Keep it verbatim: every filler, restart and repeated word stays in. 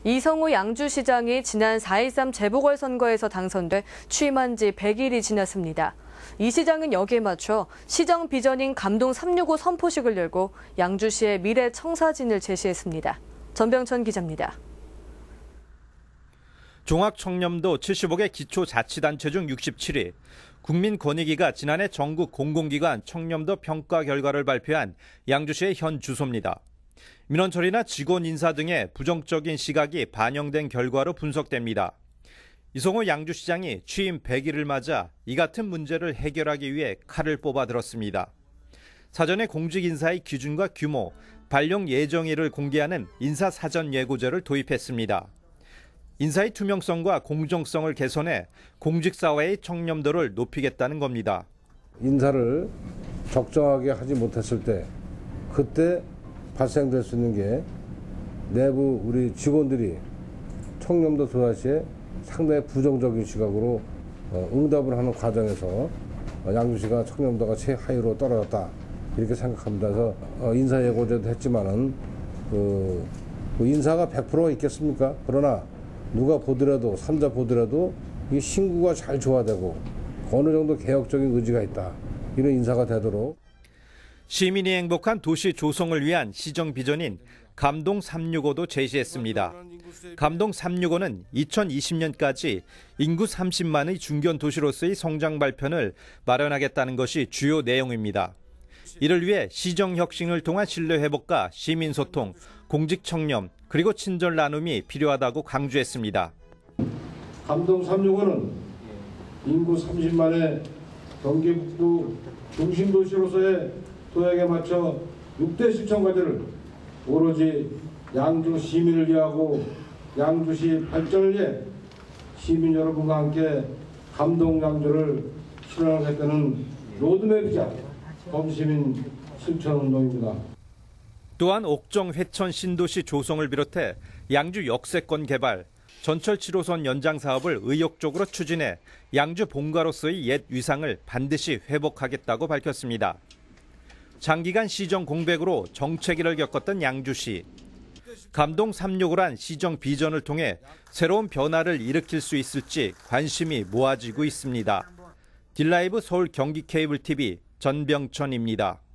이성우 양주시장이 지난 사 일삼 재보궐선거에서 당선돼 취임한 지 백 일이 지났습니다. 이 시장은 여기에 맞춰 시정 비전인 감동 삼육오 선포식을 열고 양주시의 미래 청사진을 제시했습니다. 전병천 기자입니다. 종합청렴도 칠십오 개 기초자치단체 중 육십칠 위, 국민권익위가 지난해 전국 공공기관 청렴도 평가 결과를 발표한 양주시의 현 주소입니다. 민원 처리나 직원 인사 등의 부정적인 시각이 반영된 결과로 분석됩니다. 이성우 양주시장이 취임 백 일을 맞아 이 같은 문제를 해결하기 위해 칼을 뽑아 들었습니다. 사전에 공직 인사의 기준과 규모, 발령 예정일을 공개하는 인사 사전 예고제를 도입했습니다. 인사의 투명성과 공정성을 개선해 공직사회의 청렴도를 높이겠다는 겁니다. 인사를 적정하게 하지 못했을 때 그때 발생될 수 있는 게 내부 우리 직원들이 청렴도 도달시에 상당히 부정적인 시각으로 응답을 하는 과정에서 양주시가 청렴도가 최하위로 떨어졌다 이렇게 생각합니다. 그래서 인사 예고제도 했지만은 그 인사가 백 퍼센트가 있겠습니까? 그러나 누가 보더라도 삼자 보더라도 이 신구가 잘 조화되고 어느 정도 개혁적인 의지가 있다 이런 인사가 되도록. 시민이 행복한 도시 조성을 위한 시정 비전인 감동 삼육오도 제시했습니다. 감동 삼육오는 이천이십 년까지 인구 삼십만의 중견 도시로서의 성장 발편을 마련하겠다는 것이 주요 내용입니다. 이를 위해 시정 혁신을 통한 신뢰 회복과 시민 소통, 공직 청렴, 그리고 친절 나눔이 필요하다고 강조했습니다. 감동 삼육오는 인구 삼십만의 경기 북부 중심 도시로서의 도약에 맞춰 육 대 실천 과제를 오로지 양주 시민을 위하고 양주시 발전을 위해 시민 여러분과 함께 감동 양주를 실현하겠다는 로드맵이자 범시민 실천운동입니다. 또한 옥정 회천 신도시 조성을 비롯해 양주 역세권 개발, 전철 칠 호선 연장 사업을 의욕적으로 추진해 양주 본가로서의 옛 위상을 반드시 회복하겠다고 밝혔습니다. 장기간 시정 공백으로 정체기를 겪었던 양주시. 감동 삼육오란 시정 비전을 통해 새로운 변화를 일으킬 수 있을지 관심이 모아지고 있습니다. 딜라이브 서울 경기 케이블 티비 전병천입니다.